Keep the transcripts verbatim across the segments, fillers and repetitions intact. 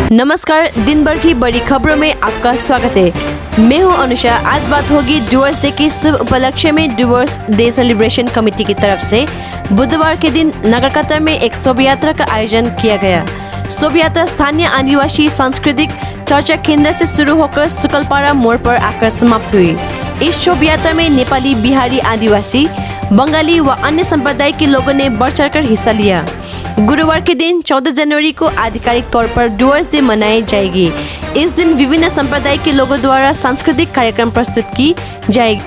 नमस्कार, दिन भर की बड़ी खबरों में आपका स्वागत है। मैं हूं अनुषा। आज बात होगी डिवोर्स डे के शुभ उपलक्ष्य में डिवोर्स डे सेलिब्रेशन कमेटी की तरफ से बुधवार के दिन नगरकतर में एक शोभा यात्रा का आयोजन किया गया। शोभा यात्रा स्थानीय आदिवासी सांस्कृतिक चर्चा केंद्र से शुरू होकर सुकलपारा मोड़ पर आकर समाप्त हुई। इस शोभा यात्रा में नेपाली, बिहारी, आदिवासी, बंगाली व अन्य संप्रदाय के लोगों ने बढ़ चढ़कर हिस्सा लिया। गुरुवार के दिन चौदह जनवरी को आधिकारिक तौर पर डिवोर्स डे मनाई जाएगी। इस दिन विभिन्न संप्रदाय के लोगों द्वारा सांस्कृतिक कार्यक्रम प्रस्तुत की जाएगी।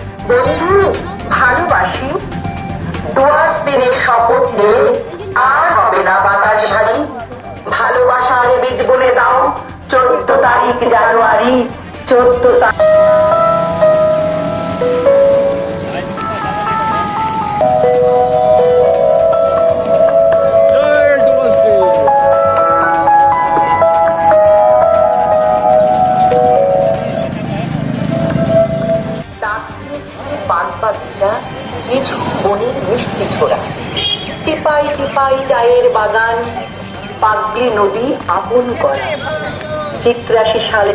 টিপাই টিপাই চায়ের বাগান, পাগলি নদী আপন করা, চিত্রাশি সালে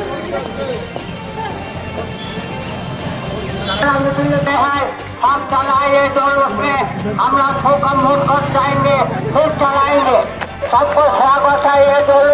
हम चलाएंगे डोर में, हम रात को कम मोड़ कर जाएंगे, फिर चलाएंगे, सबको स्वागत है ये डोर